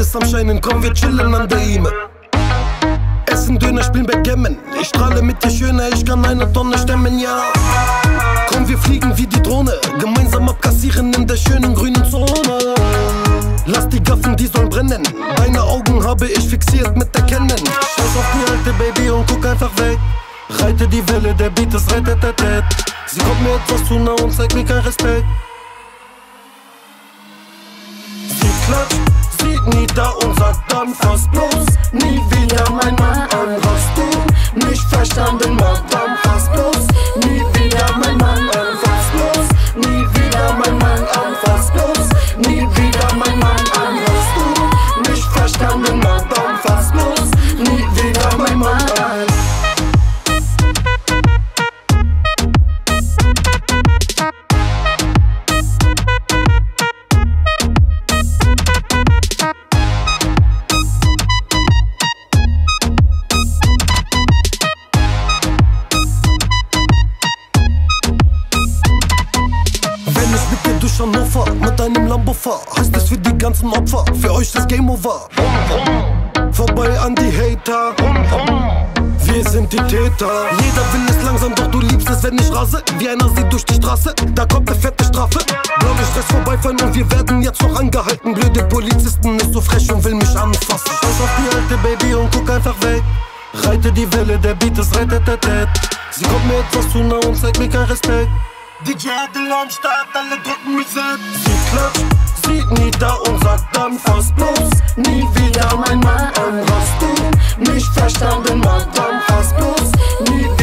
ist am Scheinen, komm wir chillen an der Ime. Essen Döner, spielen Backgammon. Ich strahle mit dir schöner, ich kann eine Tonne stemmen, ja. Komm, wir fliegen wie die Drohne, gemeinsam abkassieren in der schönen grünen Zone. Lass die Gaffen, die sollen brennen. Deine Augen habe ich fixiert mit der Canon. Scheiß auf die alte Baby und guck einfach weg. Reite die Welle, der Beat ist rettetetet. Sie kommt mir etwas zu nah und zeigt mir keinen Respekt. Sie klatscht, sieht nie da und sagt dann fast bloß nie wieder mein Mann an. Hast du nicht verstanden, Madame? Fast bloß nie wieder mein Mann an. Fast bloß nie wieder mein Mann an. Fast bloß nie wieder mein Mann an. Hast du nicht verstanden, Madame? Fast bloß nie wieder mein Mann an. Hannover mit einem Lambo fahr, heißt es für die ganzen Opfer, für euch das Game Over. Vorbei an die Hater, wir sind die Täter. Jeder will es langsam, doch du liebst es, wenn ich rase. Wie einer sieht durch die Straße, da kommt eine fette Strafe. Blaue Stress vorbeifahren und wir werden jetzt noch angehalten. Blöde Polizisten ist so frech und will mich anfassen. Scheiß auf die alte Baby und guck einfach weg. Reite die Welle, der Beat ist rettetetet. Sie kommt mir etwas zu nah und zeigt mir keinen Respekt. DJ Adel am Start, alle drücken Reset. Sie klatscht, sieht nie da und sagt dann fast bloß nie wieder mein Mann an. Hast du nicht verstanden, Madame? Fast bloß nie